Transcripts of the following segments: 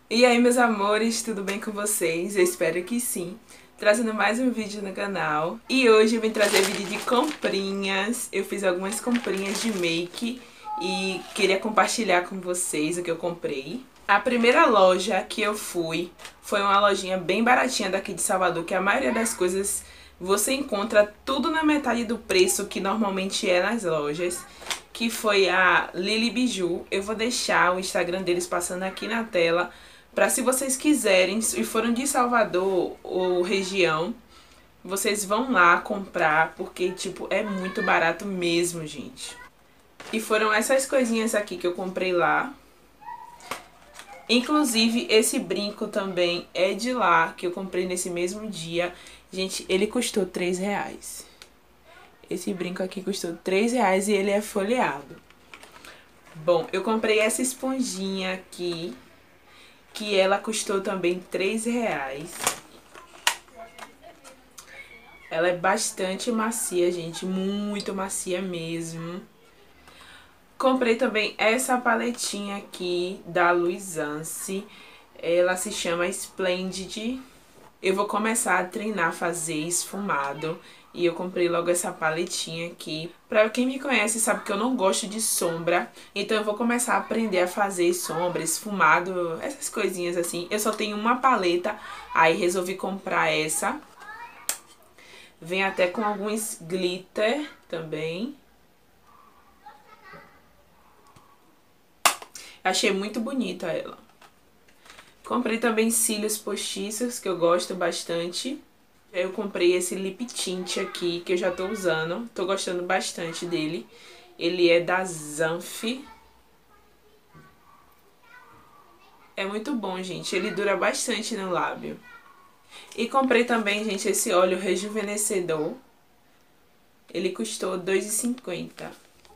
E aí, meus amores, tudo bem com vocês? Eu espero que sim. Trazendo mais um vídeo no canal. E hoje eu vim trazer vídeo de comprinhas. Eu fiz algumas comprinhas de make e queria compartilhar com vocês o que eu comprei. A primeira loja que eu fui foi uma lojinha bem baratinha daqui de Salvador, que a maioria das coisas você encontra tudo na metade do preço que normalmente é nas lojas, que foi a Lily Biju. Eu vou deixar o Instagram deles passando aqui na tela, para se vocês quiserem e foram de Salvador ou região, vocês vão lá comprar, porque tipo é muito barato mesmo, gente. E foram essas coisinhas aqui que eu comprei lá. Inclusive, esse brinco também é de lá, que eu comprei nesse mesmo dia. Gente, ele custou R$3. Esse brinco aqui custou R$3 e ele é folheado. Bom, eu comprei essa esponjinha aqui, que ela custou também R$3. Ela é bastante macia, gente, muito macia mesmo. Comprei também essa paletinha aqui da Luisance. Ela se chama Splendid. Eu vou começar a treinar a fazer esfumado. E eu comprei logo essa paletinha aqui. Pra quem me conhece sabe que eu não gosto de sombra. Então eu vou começar a aprender a fazer sombra, esfumado, essas coisinhas assim. Eu só tenho uma paleta, aí resolvi comprar essa. Vem até com alguns glitter também. Achei muito bonita ela. Comprei também cílios postiços, que eu gosto bastante. Eu comprei esse lip tint aqui, que eu já tô usando. Tô gostando bastante dele. Ele é da Zanf. É muito bom, gente. Ele dura bastante no lábio. E comprei também, gente, esse óleo rejuvenescedor. Ele custou R$2,50.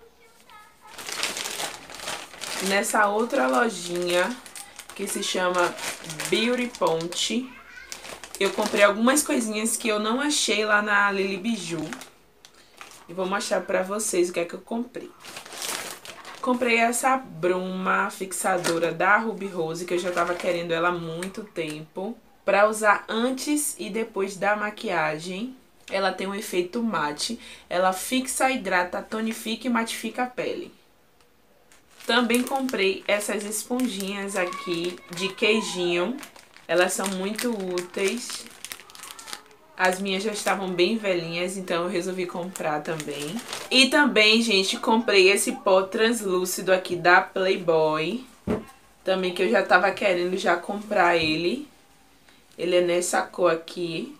Nessa outra lojinha, que se chama Beauty Ponte, eu comprei algumas coisinhas que eu não achei lá na Lily Biju. E vou mostrar pra vocês o que é que eu comprei. Comprei essa bruma fixadora da Ruby Rose, que eu já tava querendo ela há muito tempo, pra usar antes e depois da maquiagem. Ela tem um efeito mate, ela fixa, hidrata, tonifica e matifica a pele. Também comprei essas esponjinhas aqui de queijinho. Elas são muito úteis. As minhas já estavam bem velhinhas, então eu resolvi comprar também. E também, gente, comprei esse pó translúcido aqui da Playboy. Também que eu já tava querendo já comprar ele. Ele é nessa cor aqui.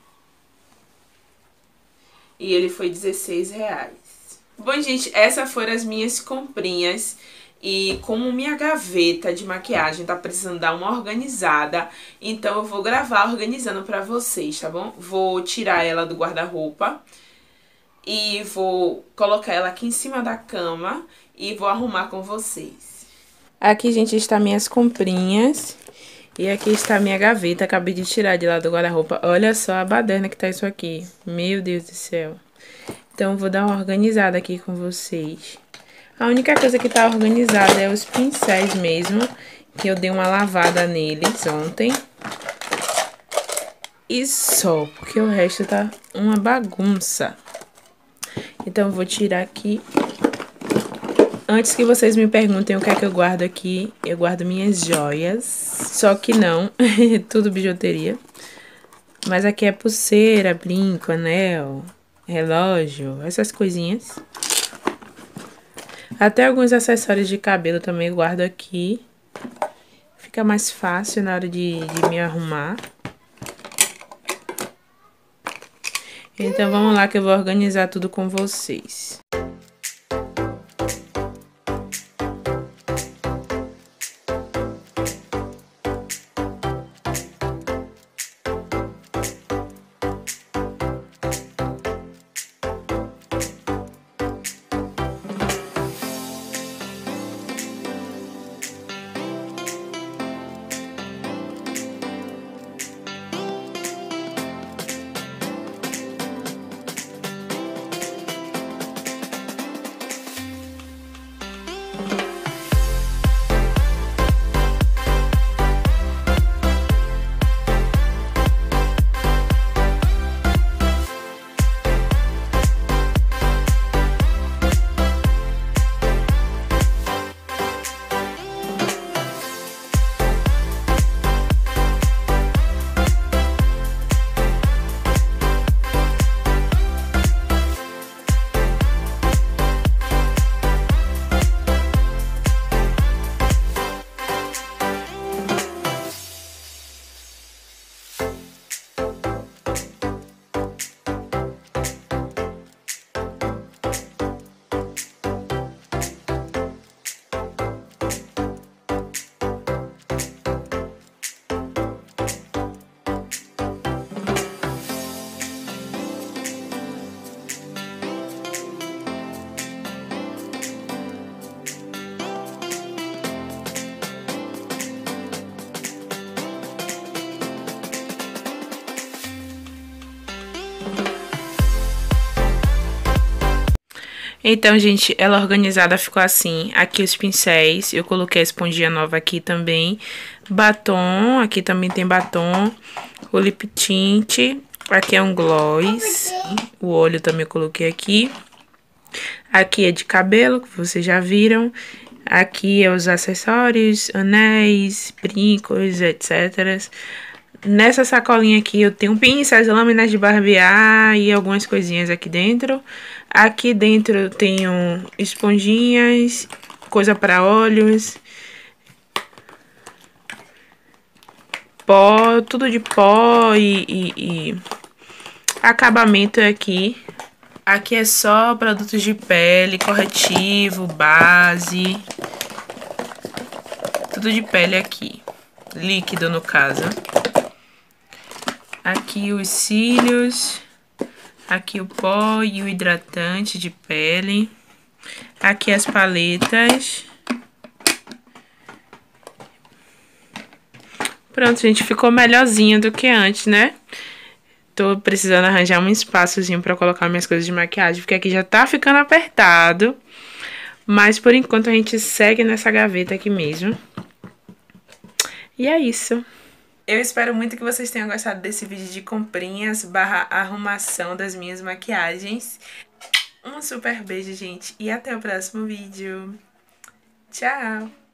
E ele foi R$16. Bom, gente, essas foram as minhas comprinhas. E como minha gaveta de maquiagem tá precisando dar uma organizada, então eu vou gravar organizando pra vocês, tá bom? Vou tirar ela do guarda-roupa e vou colocar ela aqui em cima da cama e vou arrumar com vocês. Aqui, gente, está minhas comprinhas. E aqui está minha gaveta, acabei de tirar de lá do guarda-roupa. Olha só a baderna que tá isso aqui. Meu Deus do céu. Então, vou dar uma organizada aqui com vocês. A única coisa que tá organizada é os pincéis mesmo, que eu dei uma lavada neles ontem. E só, porque o resto tá uma bagunça. Então, eu vou tirar aqui. Antes que vocês me perguntem o que é que eu guardo aqui, eu guardo minhas joias. Só que não, tudo bijuteria. Mas aqui é pulseira, brinco, anel, relógio, essas coisinhas. Até alguns acessórios de cabelo também eu guardo aqui. Fica mais fácil na hora de me arrumar. Então vamos lá que eu vou organizar tudo com vocês. Então, gente, ela organizada ficou assim. Aqui os pincéis, eu coloquei a esponjinha nova aqui também. Batom, aqui também tem batom. O lip tint, aqui é um gloss. O olho também eu coloquei aqui. Aqui é de cabelo, que vocês já viram. Aqui é os acessórios, anéis, brincos, etc. Nessa sacolinha aqui eu tenho pincéis, lâminas de barbear e algumas coisinhas aqui dentro. Aqui dentro eu tenho esponjinhas, coisa para olhos, pó, tudo de pó e acabamento aqui. Aqui é só produtos de pele, corretivo, base, tudo de pele aqui, líquido no caso. Aqui os cílios, aqui o pó e o hidratante de pele. Aqui as paletas. Pronto, gente, ficou melhorzinho do que antes, né? Tô precisando arranjar um espaçozinho pra colocar minhas coisas de maquiagem, porque aqui já tá ficando apertado. Mas por enquanto a gente segue nessa gaveta aqui mesmo. E é isso. Eu espero muito que vocês tenham gostado desse vídeo de comprinhas / arrumação das minhas maquiagens. Um super beijo, gente, e até o próximo vídeo. Tchau!